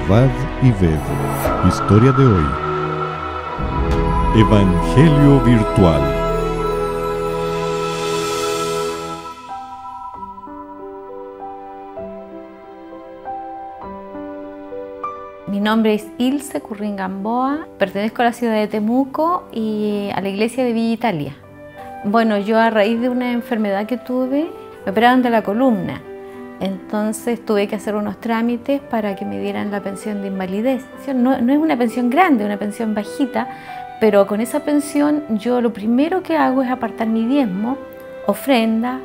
Observad y ved. Historia de hoy. Evangelio virtual. Mi nombre es Ilse Currín Gamboa, pertenezco a la ciudad de Temuco y a la iglesia de Villa Italia. Bueno, yo a raíz de una enfermedad que tuve, me operaron de la columna. Entonces tuve que hacer unos trámites para que me dieran la pensión de invalidez. No es una pensión grande, una pensión bajita, pero con esa pensión yo lo primero que hago es apartar mi diezmo, ofrenda,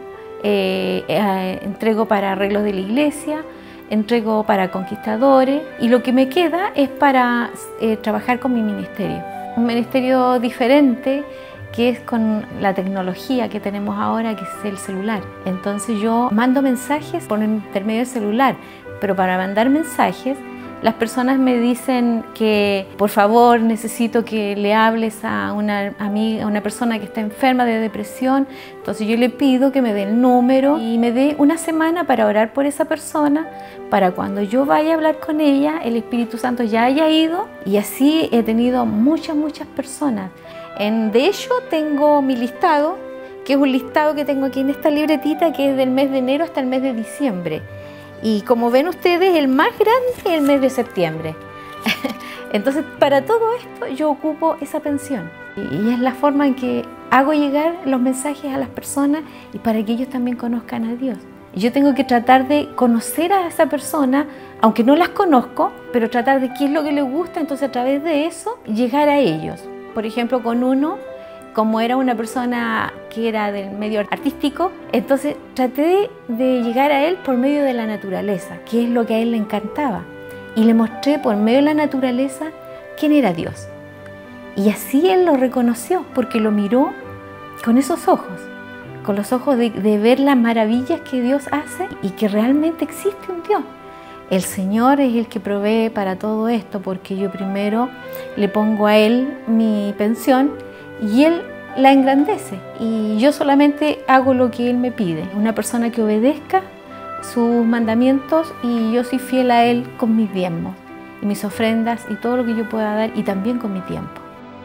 entrego para arreglos de la iglesia, entrego para conquistadores y lo que me queda es para trabajar con mi ministerio. Un ministerio diferente que es con la tecnología que tenemos ahora, que es el celular. Entonces yo mando mensajes por intermedio del celular, pero para mandar mensajes las personas me dicen que por favor necesito que le hables a una amiga, a una persona que está enferma de depresión. Entonces yo le pido que me dé el número y me dé una semana para orar por esa persona, para cuando yo vaya a hablar con ella, el Espíritu Santo ya haya ido. Y así he tenido muchas personas. De hecho tengo mi listado, que es un listado que tengo aquí en esta libretita, que es del mes de enero hasta el mes de diciembre. Y como ven ustedes, el más grande es el mes de septiembre. Entonces, para todo esto yo ocupo esa pensión. Y es la forma en que hago llegar los mensajes a las personas y para que ellos también conozcan a Dios. Yo tengo que tratar de conocer a esa persona, aunque no las conozco, pero tratar de qué es lo que les gusta, entonces a través de eso llegar a ellos. Por ejemplo, con uno, como era una persona que era del medio artístico, entonces traté de llegar a él por medio de la naturaleza, que es lo que a él le encantaba. Y le mostré por medio de la naturaleza quién era Dios. Y así él lo reconoció, porque lo miró con esos ojos, con los ojos de ver las maravillas que Dios hace y que realmente existe un Dios. El Señor es el que provee para todo esto, porque yo primero le pongo a Él mi pensión y Él la engrandece. Y yo solamente hago lo que Él me pide. Una persona que obedezca sus mandamientos y yo soy fiel a Él con mis diezmos y mis ofrendas y todo lo que yo pueda dar y también con mi tiempo.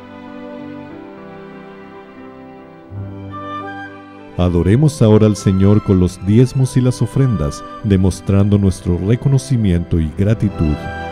Adoremos ahora al Señor con los diezmos y las ofrendas, demostrando nuestro reconocimiento y gratitud.